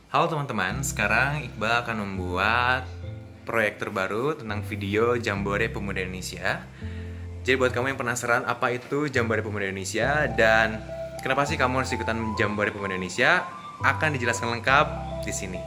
Halo teman-teman, sekarang Iqbal akan membuat proyek terbaru tentang video Jambore Pemuda Indonesia. Jadi buat kamu yang penasaran apa itu Jambore Pemuda Indonesia dan kenapa sih kamu harus ikutan Jambore Pemuda Indonesia, akan dijelaskan lengkap di sini.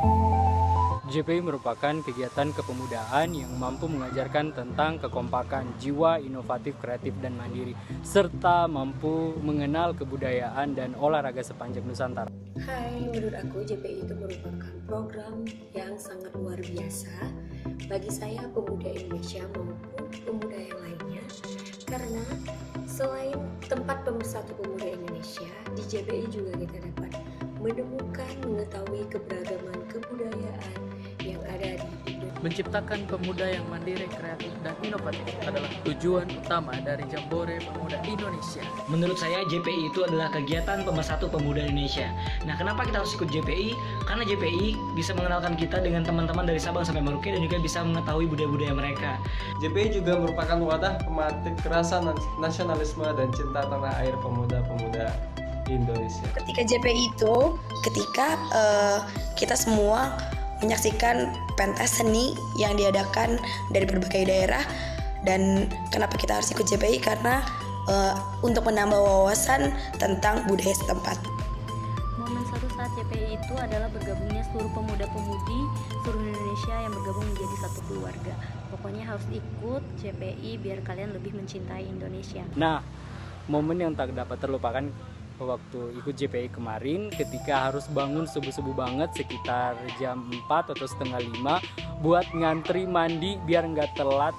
JPI merupakan kegiatan kepemudaan yang mampu mengajarkan tentang kekompakan jiwa, inovatif, kreatif, dan mandiri, serta mampu mengenal kebudayaan dan olahraga sepanjang Nusantara. Hai, menurut aku JPI itu merupakan program yang sangat luar biasa bagi saya pemuda Indonesia maupun pemuda yang lainnya, karena selain tempat pemersatu pemuda Indonesia, di JPI juga kita dapat menemukan, mengetahui keberagaman kebudayaan yang ada di Indonesia. Menciptakan pemuda yang mandiri, kreatif, dan inovatif adalah tujuan utama dari Jambore Pemuda Indonesia. Menurut saya JPI itu adalah kegiatan pemersatu pemuda Indonesia. Nah, kenapa kita harus ikut JPI? Karena JPI bisa mengenalkan kita dengan teman-teman dari Sabang sampai Merauke dan juga bisa mengetahui budaya-budaya mereka. JPI juga merupakan wadah pemetik rasa nasionalisme dan cinta tanah air pemuda-pemuda Indonesia. Ketika JPI itu, ketika kita semua menyaksikan pentas seni yang diadakan dari berbagai daerah. Dan kenapa kita harus ikut JPI? Karena untuk menambah wawasan tentang budaya setempat. Momen seru saat JPI itu adalah bergabungnya seluruh pemuda-pemudi seluruh Indonesia yang bergabung menjadi satu keluarga. Pokoknya harus ikut JPI biar kalian lebih mencintai Indonesia. Nah, momen yang tak dapat terlupakan waktu ikut JPI kemarin, ketika harus bangun subuh-subuh banget sekitar jam 4 atau setengah 5 buat ngantri mandi biar nggak telat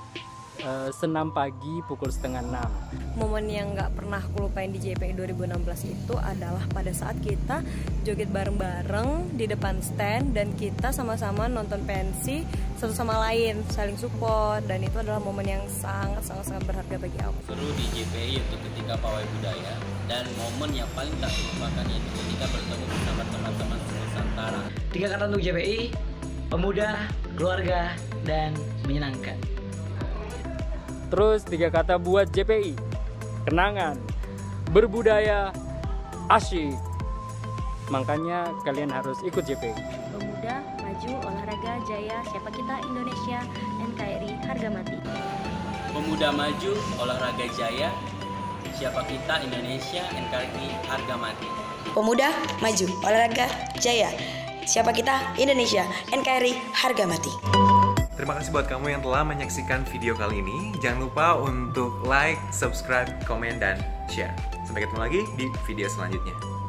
senam pagi pukul setengah 6. Momen yang nggak pernah aku lupain di JPI 2016 itu adalah pada saat kita joget bareng-bareng di depan stand dan kita sama-sama nonton pensi satu sama lain, saling support, dan itu adalah momen yang sangat berharga bagi aku. Seru di JPI itu ketika pawai budaya, dan momen yang paling tak terlupakan itu ketika bertemu bersama teman-teman Nusantara. 3 kata untuk JPI: pemuda, keluarga, dan menyenangkan. Terus 3 kata buat JPI: kenangan, berbudaya, asyik. Makanya kalian harus ikut JPI. Pemuda, maju, olahraga, jaya, siapa kita Indonesia, NKRI, harga mati. Pemuda maju, olahraga jaya, siapa kita Indonesia, NKRI, harga mati. Pemuda, maju, olahraga, jaya. Siapa kita Indonesia, NKRI, harga mati. Terima kasih buat kamu yang telah menyaksikan video kali ini. Jangan lupa untuk like, subscribe, komen, dan share. Sampai ketemu lagi di video selanjutnya.